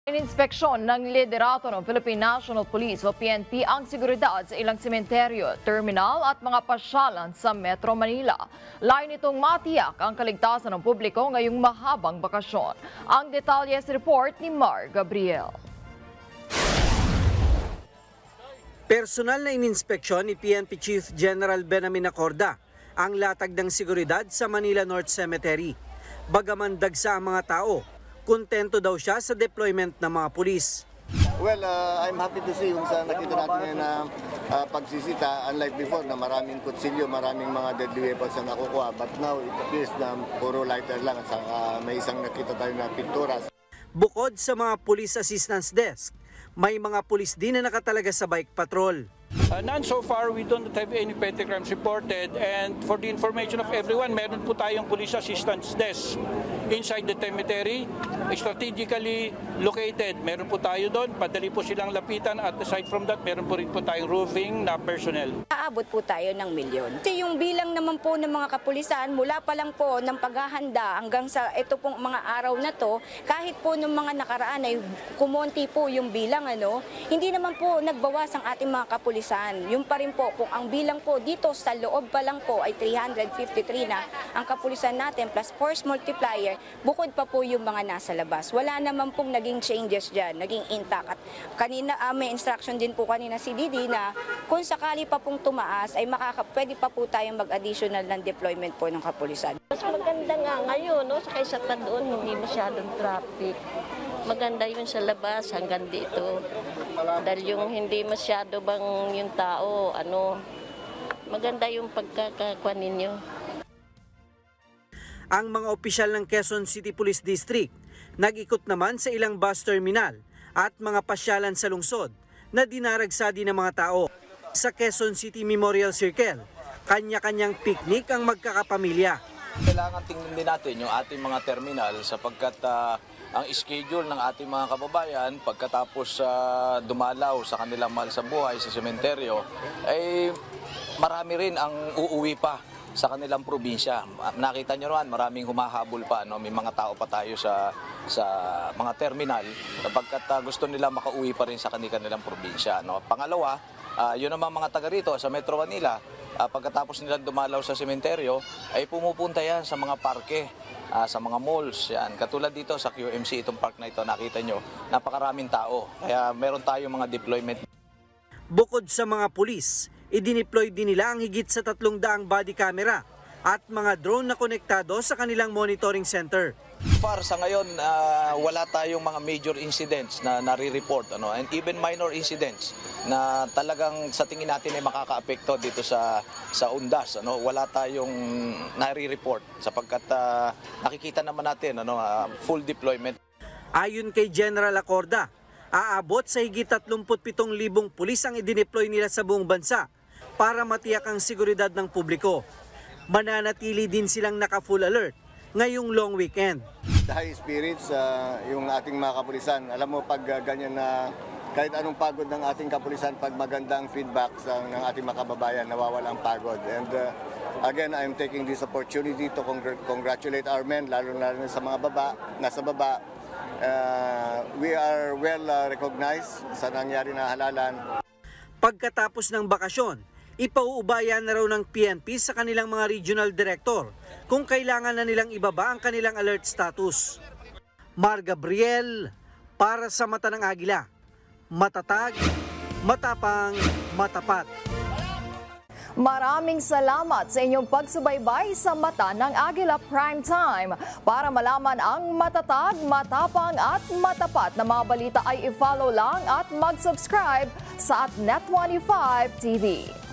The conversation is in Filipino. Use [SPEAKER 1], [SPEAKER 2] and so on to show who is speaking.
[SPEAKER 1] Ininspeksyon ng liderato ng Philippine National Police o PNP ang seguridad sa ilang sementeryo, terminal at mga pasyalan sa Metro Manila. Layo nitong matiyak ang kaligtasan ng publiko ngayong mahabang bakasyon. Ang detalye sa report ni Mar Gabriel.
[SPEAKER 2] Personal na ininspeksyon ni PNP Chief General Benamin Acorda ang latag ng seguridad sa Manila North Cemetery. Bagaman dagsa ang mga tao, kontento daw siya sa deployment ng mga pulis.
[SPEAKER 3] Well, I'm happy to see yung sa nakita natin na pagsisita, unlike before na maraming kutsilyo, maraming mga deadly weapons na nakukuha. But now, it appears na puro lighter lang at may isang nakita tayo na pinturas.
[SPEAKER 2] Bukod sa mga police assistance desk, may mga pulis din na nakatalaga sa bike patrol.
[SPEAKER 4] None so far, we don't have any petty crimes reported, and for the information of everyone, meron po tayong police assistance desk inside the cemetery, strategically located. Meron po tayo doon, padali po silang lapitan, at aside from that, meron po rin po tayong roving na personnel.
[SPEAKER 5] Aabot po tayo ng milyon. Kasi yung bilang naman po ng mga kapulisan, mula pa lang po ng paghahanda hanggang sa ito pong mga araw na to, kahit po ng mga nakaraan ay kumonti po yung bilang, hindi naman po nagbawas ang ating mga kapulisan. Yung pa rin po, kung ang bilang po dito sa loob pa lang po ay 353 na ang kapulisan natin plus force multiplier, bukod pa po yung mga nasa labas. Wala naman pong naging changes dyan, naging intact. At kanina, may instruction din po kanina si Didi na kung sakali pa pong tumaas, ay pwede pa po tayong mag-additional ng deployment po ng kapulisan.
[SPEAKER 6] Mas maganda nga ngayon, sa kaysa pa doon, hindi masyadong traffic. Maganda yun sa labas hanggang dito. Dahil yung hindi masyado bang yung tao, maganda yung pagkakakuha ninyo.
[SPEAKER 2] Ang mga opisyal ng Quezon City Police District nag-ikot naman sa ilang bus terminal at mga pasyalan sa lungsod na dinaragsa din ng mga tao. Sa Quezon City Memorial Circle, kanya-kanyang picnic ang magkakapamilya.
[SPEAKER 7] Kailangan tingnan din natin yung ating mga terminal sapagkat ang schedule ng ating mga kababayan pagkatapos dumalaw sa kanilang mahal sa buhay sa sementeryo ay marami rin ang uuwi pa sa kanilang probinsya. Nakita nyo naman, maraming humahabol pa. May mga tao pa tayo sa mga terminal sapagkat gusto nila makauwi pa rin sa kanilang probinsya. Pangalawa, yun naman mga taga rito sa Metro Manila, pagkatapos nilang dumalaw sa sementeryo, ay pumupunta yan sa mga parke, sa mga malls. Yan. Katulad dito sa QMC, itong park na ito, nakita nyo, napakaraming tao. Kaya meron tayong mga deployment.
[SPEAKER 2] Bukod sa mga pulis, idineploy din nila ang higit sa 300 body camera at mga drone na konektado sa kanilang monitoring center.
[SPEAKER 7] Far sa ngayon, wala tayong mga major incidents na nare-report and even minor incidents na talagang sa tingin natin ay makaka-apekto dito sa undas. Wala tayong nare-report sapagkat nakikita naman natin full deployment.
[SPEAKER 2] Ayon kay General Acorda, aabot sa higit 37,000 pulis ang idineploy nila sa buong bansa para matiyak ang seguridad ng publiko. Mananatili din silang naka-full alert ngayong long weekend.
[SPEAKER 3] The high spirits, yung ating mga kapulisan. Alam mo, pag ganyan na kahit anong pagod ng ating kapulisan, pag magandang feedback ng ating mga kababayan, nawawala ang pagod. And again, I'm taking this opportunity to congratulate our men, lalo sa mga nasa baba. We are well recognized sa nangyari na halalan.
[SPEAKER 2] Pagkatapos ng bakasyon, ipauubayan na raw ng PNP sa kanilang mga regional director kung kailangan na nilang ibaba ang kanilang alert status. Mar Gabriel, para sa Mata ng Agila. Matatag, matapang, matapat.
[SPEAKER 1] Maraming salamat sa inyong pagsubaybay sa Mata ng Agila Primetime. Para malaman ang matatag, matapang at matapat na mga balita ay i-follow lang at mag-subscribe sa @Net25 TV.